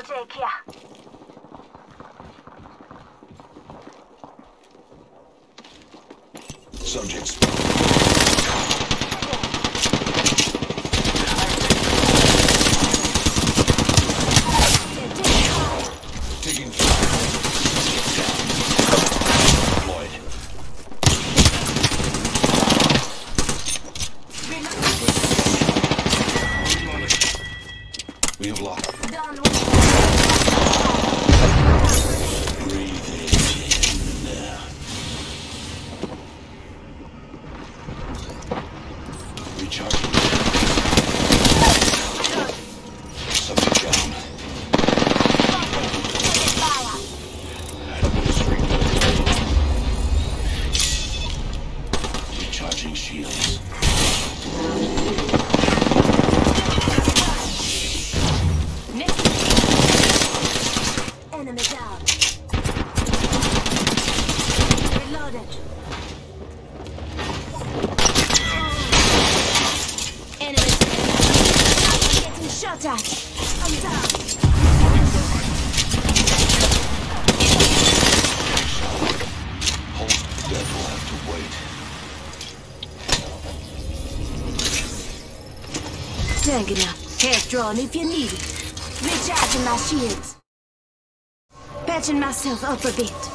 take here. Subjects. Taking fire. Deployed. We have locked. Breathe in. Recharging. Subject down. Administering. Recharging shields. Enemy down. Reloaded. Enemy. I'm getting shot at. I'm down. Hold death will have to wait. Tank enough. Hair drawn if you need it. Recharging my shields. Patching myself up a bit.